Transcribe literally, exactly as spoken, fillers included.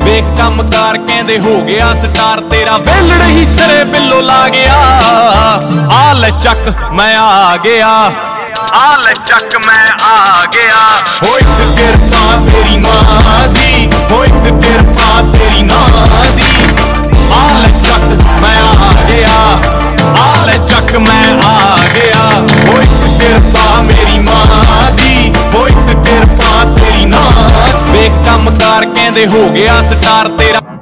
ਵੇਖ ਕੰਮ ਕਾਰ ਕਹਿੰਦੇ ਹੋ ਗਿਆ ਸਟਾਰ ਤੇਰਾ ਵੇਲੜ ਹੀ ਸਿਰੇ ਬਿੱਲੋ ਲਾ ਗਿਆ। ਆ ਲੈ ਚੱਕ ਮੈਂ ਆ ਗਿਆ, ਆ ਲੈ ਚੱਕ ਮੈਂ ਆ ਗਿਆ। ਹੋ ਇੱਕ ਕਿਰਪਾ ਤੇਰੀ ਮਾਂ ਦੀ, ਹੋ ਇੱਕ ਕਿਰਪਾ ਤੇਰੀ ਮਾਂ ਦੀ। ਆ ਲੈ ਚੱਕ ਮੈਂ ਆ ਗਿਆ, ਆ ਲੈ ਚੱਕ ਮੈਂ ਆ ਗਿਆ। ਹੋ ਇੱਕ ਕਿਰਪਾ ਮੇਰੀ ਮਾਂ ਦੀ, ਹੋ ਇੱਕ ਕਿਰਪਾ ਤੇਰੀ ਮਾਂ। ਵੇਖ ਕੰਮ ਕਾਰ ਕਹਿੰਦੇ ਹੋ ਗਿਆ ਸਟਾਰ ਤੇਰਾ